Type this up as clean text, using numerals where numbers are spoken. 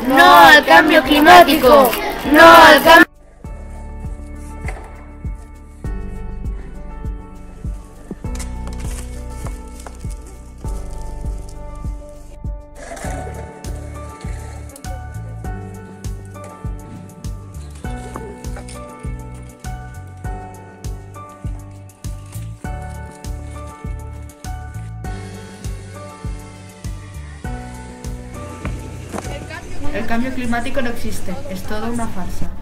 No al cambio climático. No al cambio. El cambio climático no existe, es toda una farsa.